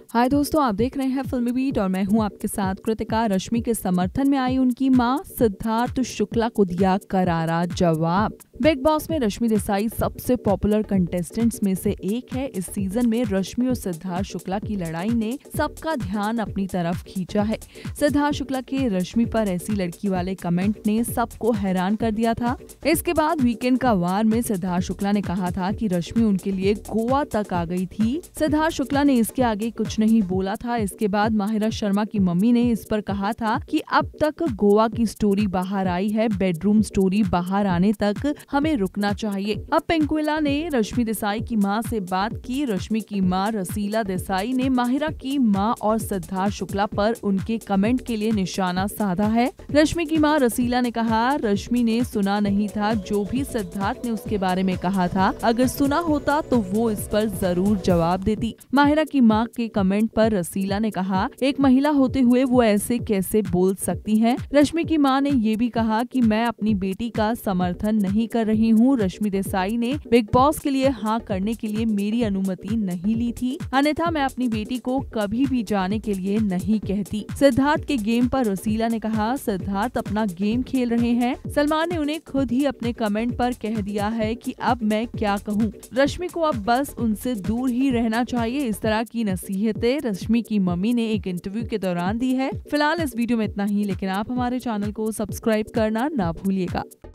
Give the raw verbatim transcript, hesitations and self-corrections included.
हाय दोस्तों, आप देख रहे हैं फिल्मी बीट और मैं हूं आपके साथ कृतिका। रश्मि के समर्थन में आई उनकी मां सिद्धार्थ शुक्ला को दिया करारा जवाब। बिग बॉस में रश्मि देसाई सबसे पॉपुलर कंटेस्टेंट्स में से एक है। इस सीजन में रश्मि और सिद्धार्थ शुक्ला की लड़ाई ने सबका ध्यान अपनी तरफ खींचा है। सिद्धार्थ शुक्ला के रश्मि पर ऐसी लड़की वाले कमेंट ने सबको हैरान कर दिया था। इसके बाद वीकेंड का वार में सिद्धार्थ शुक्ला ने कहा था कि रश्मि उनके लिए गोवा तक आ गई थी। सिद्धार्थ शुक्ला ने इसके आगे कुछ नहीं बोला था। इसके बाद माहिरा शर्मा की मम्मी ने इस पर कहा था कि अब तक गोवा की स्टोरी बाहर आई है, बेडरूम स्टोरी बाहर आने तक हमें रुकना चाहिए। अब पिंकुला ने रश्मि देसाई की मां से बात की। रश्मि की मां रसीला देसाई ने माहिरा की मां और सिद्धार्थ शुक्ला पर उनके कमेंट के लिए निशाना साधा है। रश्मि की मां रसीला ने कहा, रश्मि ने सुना नहीं था जो भी सिद्धार्थ ने उसके बारे में कहा था। अगर सुना होता तो वो इस पर जरूर जवाब देती। माहिरा की मां के कमेंट पर रसीला ने कहा, एक महिला होते हुए वो ऐसे कैसे बोल सकती हैं। रश्मि की मां ने ये भी कहा कि मैं अपनी बेटी का समर्थन नहीं कर रही हूँ। रश्मि देसाई ने बिग बॉस के लिए हाँ करने के लिए मेरी अनुमति नहीं ली थी, अन्यथा मैं अपनी बेटी को कभी भी जाने के लिए नहीं कहती। सिद्धार्थ के गेम पर रसीला ने कहा, सिद्धार्थ अपना गेम खेल रहे हैं। सलमान ने उन्हें खुद ही अपने कमेंट पर कह दिया है कि अब मैं क्या कहूँ, रश्मि को अब बस उनसे दूर ही रहना चाहिए। इस तरह की नसीहतें रश्मि की मम्मी ने एक इंटरव्यू के दौरान दी है। फिलहाल इस वीडियो में इतना ही, लेकिन आप हमारे चैनल को सब्सक्राइब करना ना भूलिएगा।